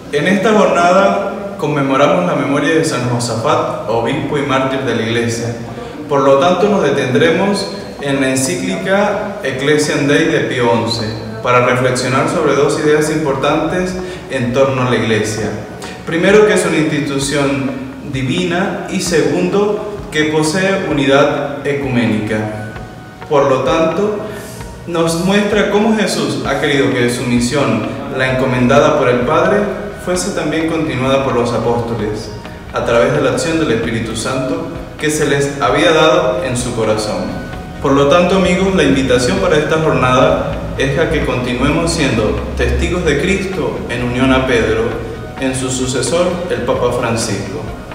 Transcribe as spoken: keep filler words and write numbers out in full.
En esta jornada conmemoramos la memoria de San Josafat, obispo y mártir de la Iglesia. Por lo tanto, nos detendremos en la encíclica Ecclesiam Dei de Pío once para reflexionar sobre dos ideas importantes en torno a la Iglesia. Primero, que es una institución divina, y segundo, que posee unidad ecuménica. Por lo tanto, nos muestra cómo Jesús ha querido que su misión, la encomendada por el Padre, fuese también continuada por los apóstoles, a través de la acción del Espíritu Santo que se les había dado en su corazón. Por lo tanto, amigos, la invitación para esta jornada es a que continuemos siendo testigos de Cristo en unión a Pedro, en su sucesor, el Papa Francisco.